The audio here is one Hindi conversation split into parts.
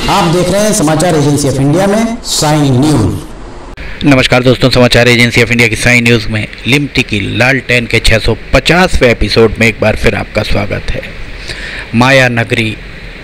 आप देख रहे हैं समाचार एजेंसी ऑफ इंडिया में साइन न्यूज। नमस्कार दोस्तों, समाचार एजेंसी ऑफ इंडिया की साइन न्यूज़ में लिमटी की लालटेन के 650वें एपिसोड में एक बार फिर आपका स्वागत है। माया नगरी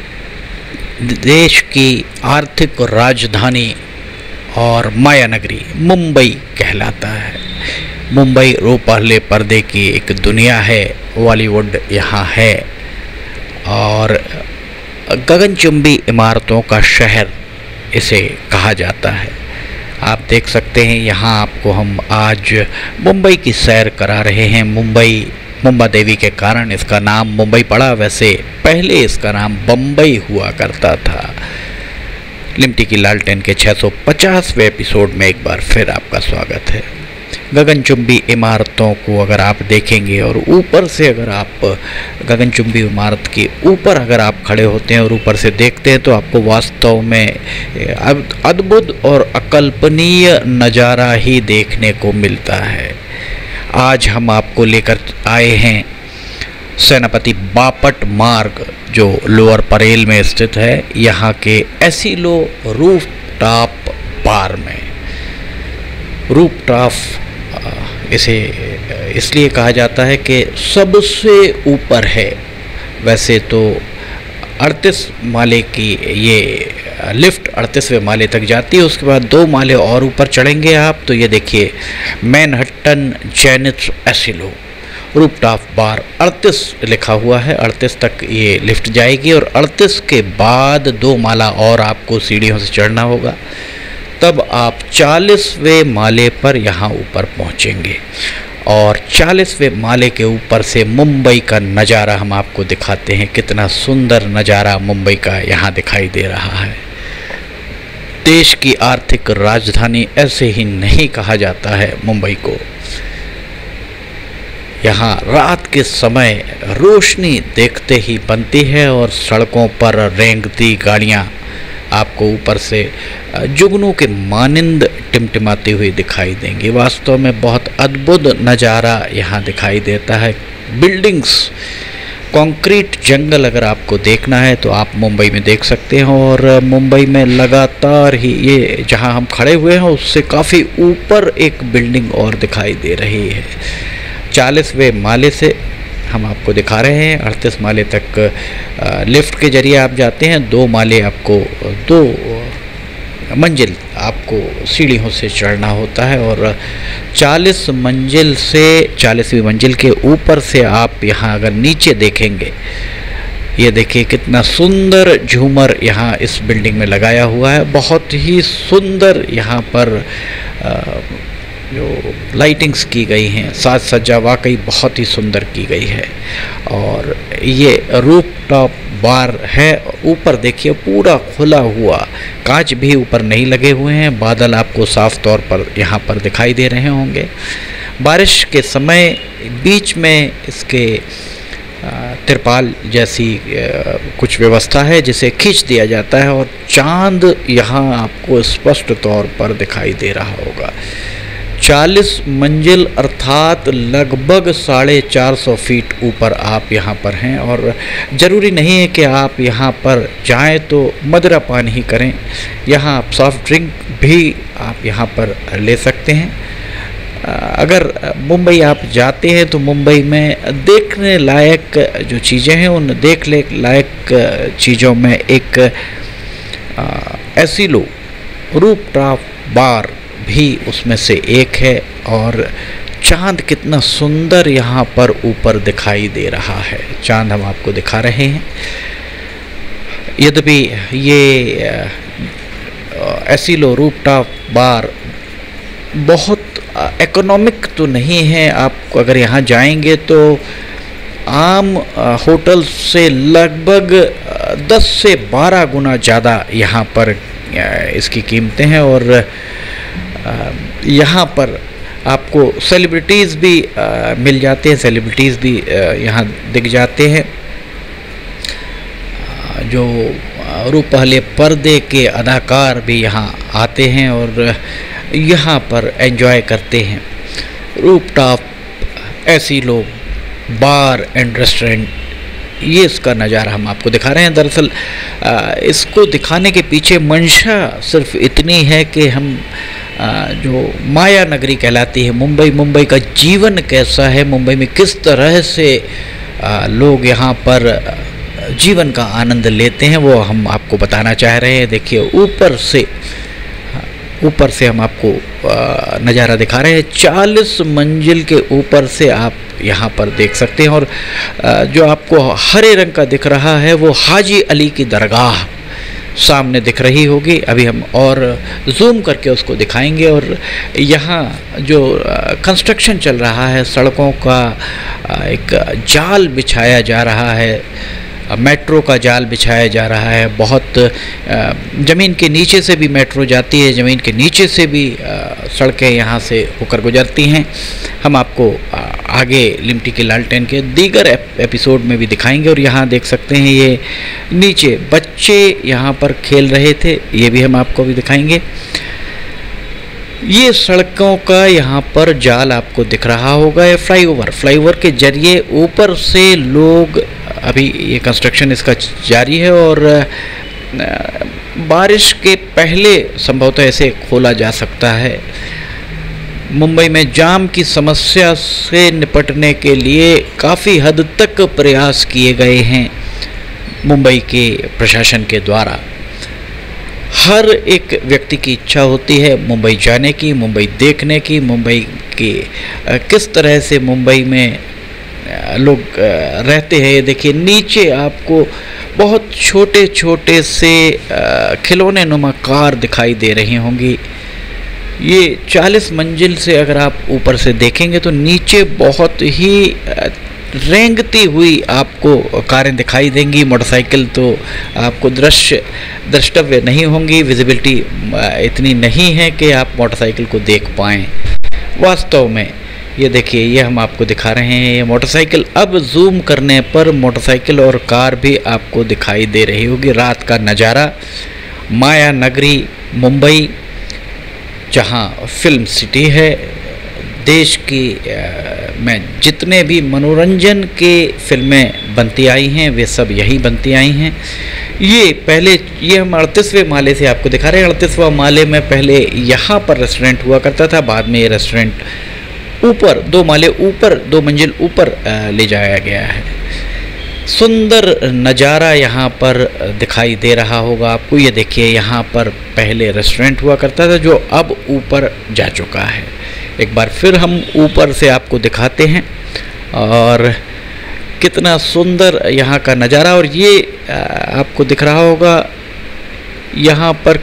देश की आर्थिक राजधानी और माया नगरी मुंबई कहलाता है। मुंबई पहले पर्दे की एक दुनिया है, बॉलीवुड यहाँ है और गगनचुंबी इमारतों का शहर इसे कहा जाता है। आप देख सकते हैं यहाँ आपको हम आज मुंबई की सैर करा रहे हैं। मुंबा देवी के कारण इसका नाम मुंबई पड़ा, वैसे पहले इसका नाम बम्बई हुआ करता था। लिमटी की लालटेन के 650वें एपिसोड में एक बार फिर आपका स्वागत है। गगनचुंबी इमारतों को अगर आप देखेंगे और ऊपर से अगर आप गगनचुंबी इमारत के ऊपर अगर आप खड़े होते हैं और ऊपर से देखते हैं तो आपको वास्तव में अद्भुत और अकल्पनीय नज़ारा ही देखने को मिलता है। आज हम आपको लेकर आए हैं सेनापति बापट मार्ग जो लोअर परेल में स्थित है, यहाँ के एसिलो रूफटॉप बार में। रूफटॉप इसे इसलिए कहा जाता है कि सबसे ऊपर है। वैसे तो 38 माले की ये लिफ्ट 38वें माले तक जाती है, उसके बाद 2 माले और ऊपर चढ़ेंगे आप तो ये देखिए Manhattan Zenith Asilo rooftop bar 38 लिखा हुआ है। 38 तक ये लिफ्ट जाएगी और 38 के बाद 2 माला और आपको सीढ़ियों से चढ़ना होगा, तब आप 40वें माले पर यहाँ ऊपर पहुँचेंगे और 40वें माले के ऊपर से मुंबई का नज़ारा हम आपको दिखाते हैं। कितना सुंदर नज़ारा मुंबई का यहाँ दिखाई दे रहा है। देश की आर्थिक राजधानी ऐसे ही नहीं कहा जाता है मुंबई को। यहाँ रात के समय रोशनी देखते ही बनती है और सड़कों पर रेंगती गाड़ियाँ आपको ऊपर से जुगनू के मानिंद टिमटिमाती हुई दिखाई देंगी। वास्तव में बहुत अद्भुत नज़ारा यहाँ दिखाई देता है। बिल्डिंग्स, कंक्रीट जंगल अगर आपको देखना है तो आप मुंबई में देख सकते हैं और मुंबई में लगातार ही ये जहाँ हम खड़े हुए हैं उससे काफ़ी ऊपर एक बिल्डिंग और दिखाई दे रही है। 40वें माले से हम आपको दिखा रहे हैं। 38 माले तक लिफ्ट के जरिए आप जाते हैं। 2 माले आपको 2 मंजिल आपको सीढ़ियों से चढ़ना होता है और 40 मंजिल से 40वीं मंजिल के ऊपर से आप यहाँ अगर नीचे देखेंगे, ये देखिए कितना सुंदर झूमर यहाँ इस बिल्डिंग में लगाया हुआ है। बहुत ही सुंदर यहाँ पर जो लाइटिंग्स की गई हैं, साज सज्जा वाकई बहुत ही सुंदर की गई है। और ये रूफटॉप बार है। ऊपर देखिए पूरा खुला हुआ, कांच भी ऊपर नहीं लगे हुए हैं। बादल आपको साफ तौर पर यहाँ पर दिखाई दे रहे होंगे। बारिश के समय बीच में इसके तिरपाल जैसी कुछ व्यवस्था है जिसे खींच दिया जाता है और चांद यहाँ आपको स्पष्ट तौर पर दिखाई दे रहा होगा। 40 मंजिल अर्थात लगभग 450 फीट ऊपर आप यहाँ पर हैं और ज़रूरी नहीं है कि आप यहाँ पर जाएं तो मदिरा पान ही करें। यहाँ आप सॉफ्ट ड्रिंक भी आप यहाँ पर ले सकते हैं। अगर मुंबई आप जाते हैं तो मुंबई में देखने लायक जो चीज़ें हैं उन देखने लायक चीज़ों में एक एसिलो रूफटॉप बार भी उसमें से एक है और चांद कितना सुंदर यहाँ पर ऊपर दिखाई दे रहा है। चांद हम आपको दिखा रहे हैं। यद्यपि ये एसिलो रूफटॉप बार बहुत इकोनॉमिक तो नहीं है। आप अगर यहाँ जाएंगे तो आम होटल से लगभग 10 से 12 गुना ज़्यादा यहाँ पर इसकी कीमतें हैं और यहाँ पर आपको सेलिब्रिटीज़ भी मिल जाते हैं। सेलिब्रिटीज़ भी यहाँ दिख जाते हैं जो पहले पर्दे के अदाकार भी यहाँ आते हैं और यहाँ पर एंजॉय करते हैं। Rooftop Asilo bar and restaurant ये इसका नज़ारा हम आपको दिखा रहे हैं। दरअसल इसको दिखाने के पीछे मंशा सिर्फ इतनी है कि हम जो माया नगरी कहलाती है मुंबई का जीवन कैसा है, मुंबई में किस तरह से लोग यहाँ पर जीवन का आनंद लेते हैं, वो हम आपको बताना चाह रहे हैं। देखिए ऊपर से हम आपको नज़ारा दिखा रहे हैं। 40 मंजिल के ऊपर से आप यहाँ पर देख सकते हैं। और जो आपको हरे रंग का दिख रहा है वो हाजी अली की दरगाह सामने दिख रही होगी। अभी हम और जूम करके उसको दिखाएंगे। और यहाँ जो कंस्ट्रक्शन चल रहा है, सड़कों का एक जाल बिछाया जा रहा है, मेट्रो का जाल बिछाया जा रहा है। बहुत ज़मीन के नीचे से भी मेट्रो जाती है, ज़मीन के नीचे से भी सड़कें यहाँ से होकर गुजरती हैं। हम आपको आगे लिमटी की लालटेन के दीगर एपिसोड में भी दिखाएंगे। और यहाँ देख सकते हैं ये नीचे बच्चे यहाँ पर खेल रहे थे, ये भी हम आपको भी दिखाएंगे। ये सड़कों का यहाँ पर जाल आपको दिख रहा होगा। ये फ्लाईओवर के जरिए ऊपर से लोग, अभी ये कंस्ट्रक्शन इसका जारी है और बारिश के पहले संभवतः ऐसे खोला जा सकता है। मुंबई में जाम की समस्या से निपटने के लिए काफ़ी हद तक प्रयास किए गए हैं मुंबई के प्रशासन के द्वारा। हर एक व्यक्ति की इच्छा होती है मुंबई जाने की, मुंबई देखने की, मुंबई की किस तरह से मुंबई में लोग रहते हैं। देखिए नीचे आपको बहुत छोटे छोटे से खिलौने नुमा कार दिखाई दे रही होंगी। ये 40 मंजिल से अगर आप ऊपर से देखेंगे तो नीचे बहुत ही रेंगती हुई आपको कारें दिखाई देंगी। मोटरसाइकिल तो आपको दृष्टव्य नहीं होंगी, विजिबिलिटी इतनी नहीं है कि आप मोटरसाइकिल को देख पाएँ वास्तव में। ये देखिए, ये हम आपको दिखा रहे हैं ये मोटरसाइकिल। अब जूम करने पर मोटरसाइकिल और कार भी आपको दिखाई दे रही होगी। रात का नज़ारा, माया नगरी मुंबई, जहाँ फिल्म सिटी है। देश की में जितने भी मनोरंजन के फिल्में बनती आई हैं वे सब यही बनती आई हैं। ये हम 38वें माले से आपको दिखा रहे हैं। 38वां माले में पहले यहाँ पर रेस्टोरेंट हुआ करता था, बाद में ये रेस्टोरेंट ऊपर 2 माले ऊपर 2 मंजिल ऊपर ले जाया गया है। सुंदर नज़ारा यहाँ पर दिखाई दे रहा होगा आपको। ये देखिए, यहाँ पर पहले रेस्टोरेंट हुआ करता था जो अब ऊपर जा चुका है। एक बार फिर हम ऊपर से आपको दिखाते हैं और कितना सुंदर यहाँ का नज़ारा। और ये आपको दिख रहा होगा यहाँ पर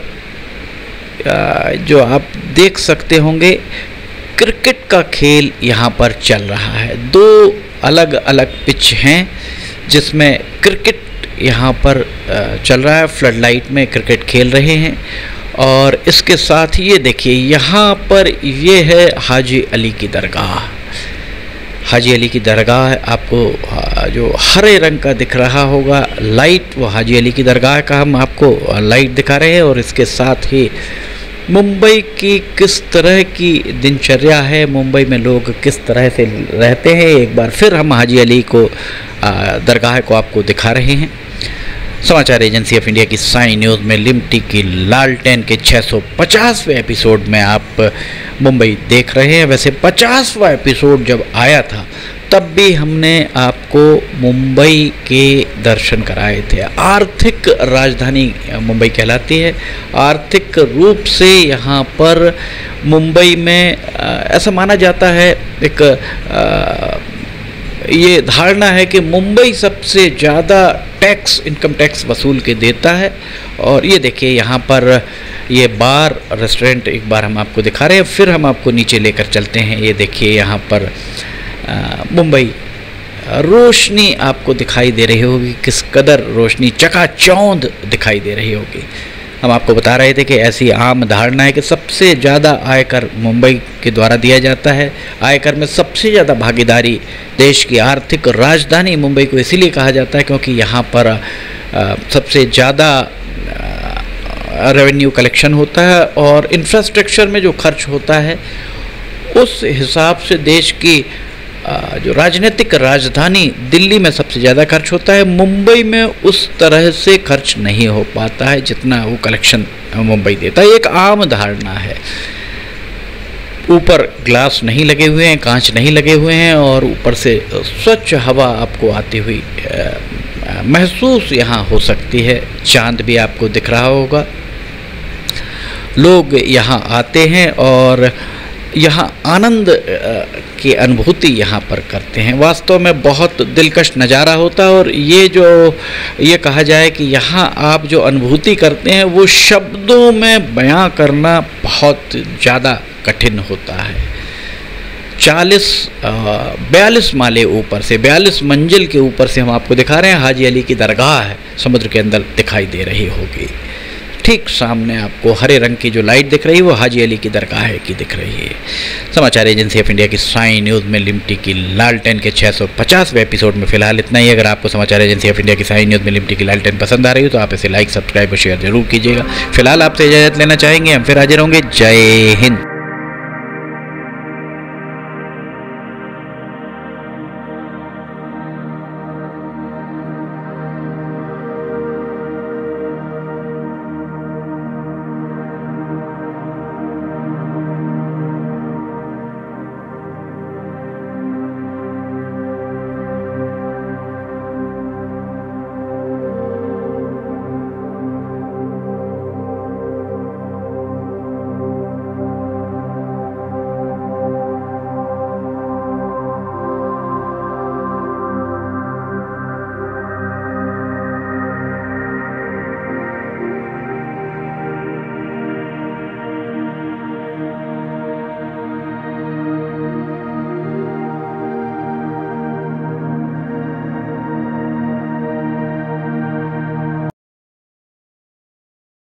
जो आप देख सकते होंगे क्रिकेट का खेल यहाँ पर चल रहा है। 2 अलग अलग पिच हैं जिसमें क्रिकेट यहाँ पर चल रहा है। फ्लड लाइट में क्रिकेट खेल रहे हैं। और इसके साथ ही ये देखिए, यहाँ पर ये है हाजी अली की दरगाह। हाजी अली की दरगाह आपको जो हरे रंग का दिख रहा होगा लाइट, वो हाजी अली की दरगाह का हम आपको लाइट दिखा रहे हैं। और इसके साथ ही मुंबई की किस तरह की दिनचर्या है, मुंबई में लोग किस तरह से रहते हैं, एक बार फिर हम हाजी अली को दरगाह को आपको दिखा रहे हैं। समाचार एजेंसी ऑफ इंडिया की साइन न्यूज़ में लिमटी की लालटेन के 650वें एपिसोड में आप मुंबई देख रहे हैं। वैसे 50वां एपिसोड जब आया था तब भी हमने आपको मुंबई के दर्शन कराए थे। आर्थिक राजधानी मुंबई कहलाती है। आर्थिक रूप से यहाँ पर मुंबई में ऐसा माना जाता है, एक ये धारणा है कि मुंबई सबसे ज़्यादा इनकम टैक्स वसूल के देता है। और ये देखिए, यहाँ पर ये बार रेस्टोरेंट एक बार हम आपको दिखा रहे हैं, फिर हम आपको नीचे लेकर चलते हैं। ये देखिए, यहाँ पर मुंबई रोशनी आपको दिखाई दे रही होगी, किस कदर रोशनी चकाचौंध दिखाई दे रही होगी। हम आपको बता रहे थे कि ऐसी आम धारणा है कि सबसे ज़्यादा आयकर मुंबई के द्वारा दिया जाता है। आयकर में सबसे ज़्यादा भागीदारी, देश की आर्थिक राजधानी मुंबई को इसीलिए कहा जाता है क्योंकि यहाँ पर सबसे ज़्यादा रेवेन्यू कलेक्शन होता है और इंफ्रास्ट्रक्चर में जो खर्च होता है उस हिसाब से देश की जो राजनीतिक राजधानी दिल्ली में सबसे ज़्यादा खर्च होता है, मुंबई में उस तरह से खर्च नहीं हो पाता है जितना वो कलेक्शन मुंबई देता है। एक आम धारणा है। ऊपर ग्लास नहीं लगे हुए हैं, कांच नहीं लगे हुए हैं और ऊपर से स्वच्छ हवा आपको आती हुई महसूस यहाँ हो सकती है। चांद भी आपको दिख रहा होगा। लोग यहाँ आते हैं और यहाँ आनंद की अनुभूति यहाँ पर करते हैं। वास्तव में बहुत दिलकश नज़ारा होता है और ये कहा जाए कि यहाँ आप जो अनुभूति करते हैं वो शब्दों में बयां करना बहुत ज़्यादा कठिन होता है। 42 माले ऊपर से, 42 मंजिल के ऊपर से हम आपको दिखा रहे हैं। हाजी अली की दरगाह है, समुद्र के अंदर दिखाई दे रही होगी। ठीक सामने आपको हरे रंग की जो लाइट दिख रही है वो हाजी अली की दरगाह की दिख रही है। समाचार एजेंसी ऑफ इंडिया की साई न्यूज़ में लिमटी की लालटेन के 650वें एपिसोड में फिलहाल इतना ही। अगर आपको समाचार एजेंसी ऑफ इंडिया की साई न्यूज़ में लिमटी की लालटेन पसंद आ रही हो तो आप इसे लाइक, सब्सक्राइब और शेयर जरूर कीजिएगा। फिलहाल आपसे इजाज़त लेना चाहेंगे, हम फिर हाजिर होंगे। जय हिंद।